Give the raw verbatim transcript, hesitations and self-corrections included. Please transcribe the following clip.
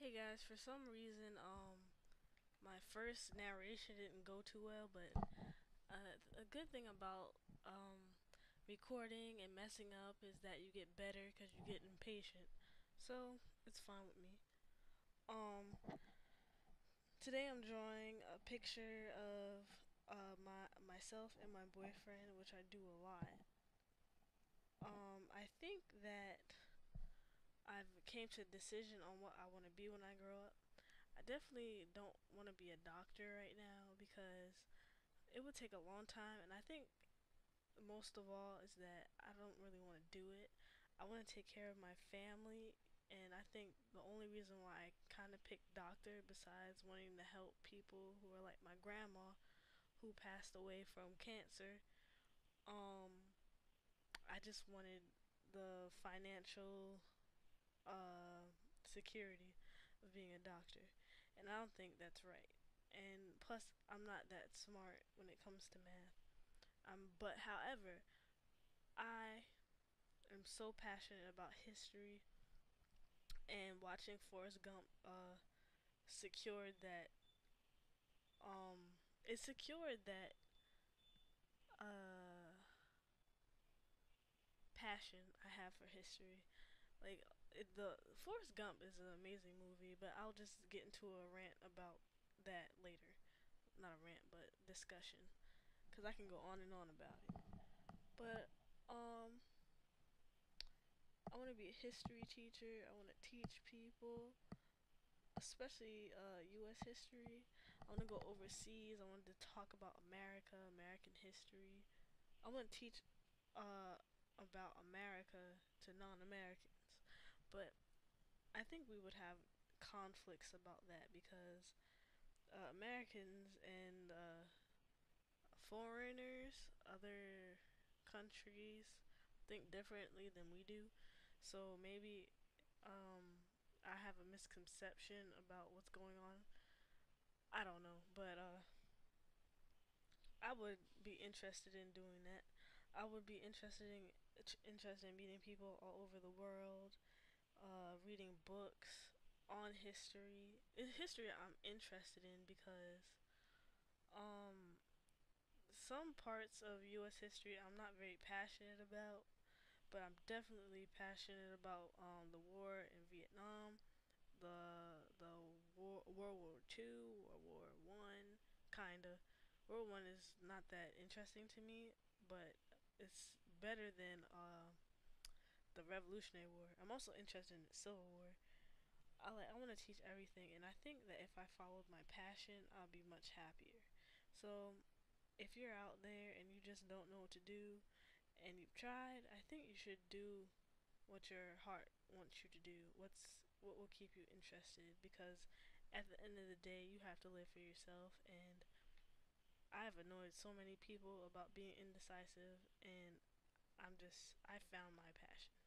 Hey guys, for some reason, um, my first narration didn't go too well, but uh, a good thing about um, recording and messing up is that you get better because you get impatient. So it's fine with me. Um, Today I'm drawing a picture of uh, my myself and my boyfriend, which I do a lot. Um, I think that I've came to a decision on what I want to be when I grow up. I definitely don't want to be a doctor right now because it would take a long time, and I think most of all is that I don't really want to do it. I want to take care of my family, and I think the only reason why I kind of picked doctor, besides wanting to help people who are like my grandma who passed away from cancer, um, I just wanted the financial uh, security of being a doctor, and I don't think that's right. And plus, I'm not that smart when it comes to math. Um, but however, I am so passionate about history, and watching Forrest Gump uh, secured that. Um, it secured that uh, passion I have for history. Like it, the Forrest Gump is an amazing movie, but I'll just get into a rant about that later. Not a rant, but discussion, because I can go on and on about it. But um, I want to be a history teacher. I want to teach people, especially uh, U S history. I want to go overseas. I want to talk about America, American history. I want to teach uh, about America to non-Americans. But I think we would have conflicts about that because uh, Americans and uh, foreigners, other countries, think differently than we do. So maybe um, I have a misconception about what's going on. I don't know, but uh, I would be interested in doing that. I would be interested in interested in meeting people all over the world, uh, reading books on history. In history, I'm interested in because um, some parts of U S history I'm not very passionate about, but I'm definitely passionate about um, the war in Vietnam, the the war, World War Two or World War One, kinda. World War One is not that interesting to me, but it's better than uh, the Revolutionary War. I'm also interested in the Civil War. I like I want to teach everything, and I think that if I followed my passion, I'll be much happier. So if you're out there and you just don't know what to do, and you've tried, I think you should do what your heart wants you to do. What's what will keep you interested? Because at the end of the day, you have to live for yourself. And I've annoyed so many people about being indecisive, and I'm just I found my passion.